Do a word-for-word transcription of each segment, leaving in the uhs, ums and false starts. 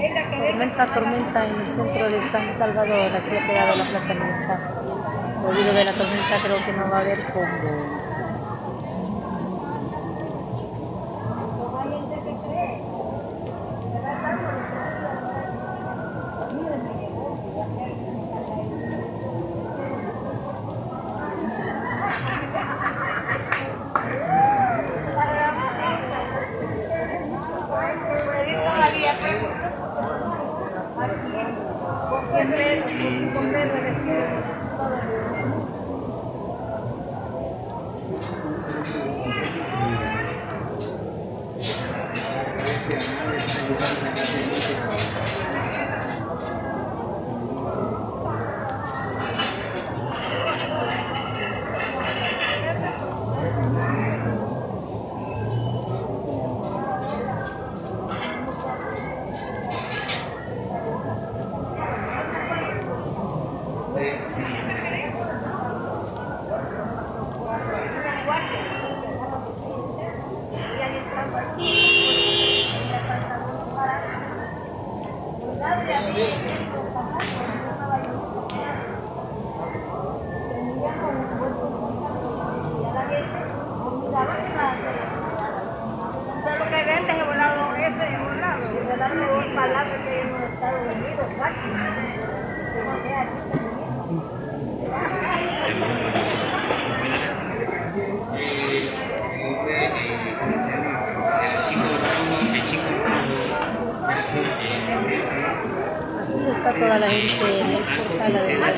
Tormenta, tormenta en el centro de San Salvador, así ha quedado la plaza militar. Debido de la tormenta creo que no va a haber combo. Así está toda la gente en el portal de la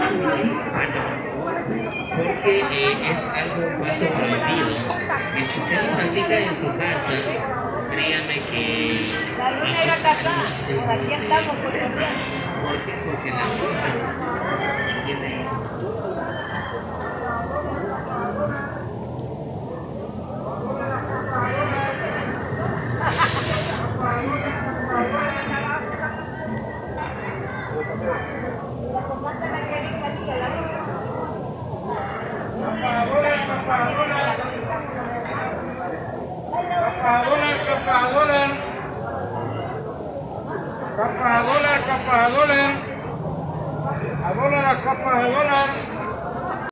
porque eh, es algo paso prohibido. Que si usted lo practica en su casa, créame que... La luna era casada, por aquí estamos por el día. Porque, porque la luna tiene... Capa a dólar, capa a dólar, capa a dólar, a dólar, a capa a dólar.